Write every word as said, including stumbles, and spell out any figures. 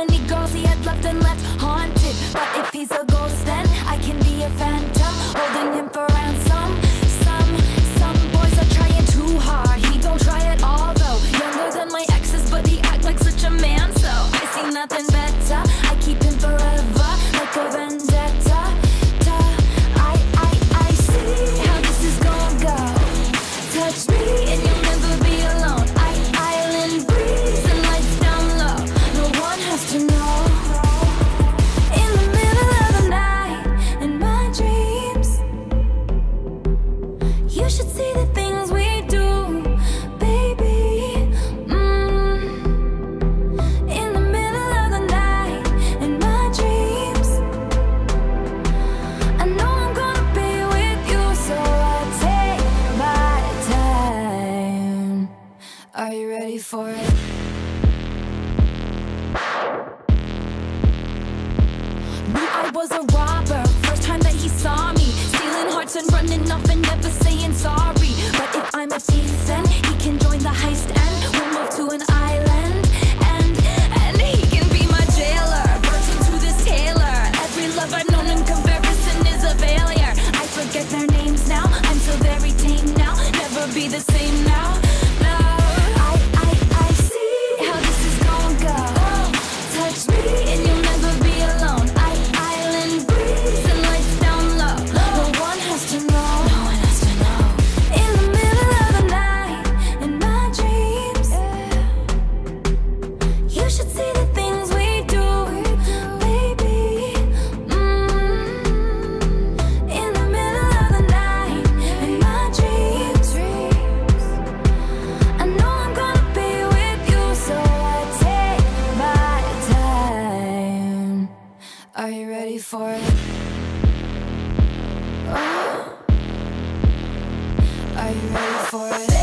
many girls he had left and left haunted. But if he's a ghost, then I can be a phantom, holding him for ransom. Some, some boys are trying too hard. He don't try at all though. Younger than my exes, but he act like such a man. So I see nothing better. I keep him forever, like a vendetta. Ta, I, I, I see how this is gonna go. Touch me and you'll never be alone. I, island breeze and lights down low. No one has to know. In the middle of the night, in my dreams, you should see the things we do, baby. Mm. In the middle of the night, in my dreams, I know I'm gonna be with you, so I take my time. Are you ready for it? Knew I was a robber first time that he saw me, stealing hearts and running off and never saying sorry. But if I'm a thief, then he can join the heist and we'll move to an island. And, and he can be my jailer, virgin to this tailor. Every love I've known in comparison is a failure. I forget their names now, I'm so very tame now. Never be the same now, no. I, I, I see how this is gonna go. Touch me and you'll never be alone. I, island breeze and lights down low. No one has to know. No one has to know. In the middle of the night, in my dreams, you should see the things we do, baby. Mm. In the middle of the night, in my dreams, I know I'm gonna be with you, so I take my time. Are you ready for it? Oh. Are you ready for it?